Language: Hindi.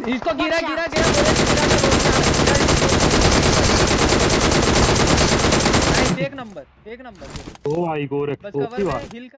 इसको गिरा गिरा गिरा एक नंबर। ओ भाई गोरख बस कवर में हिल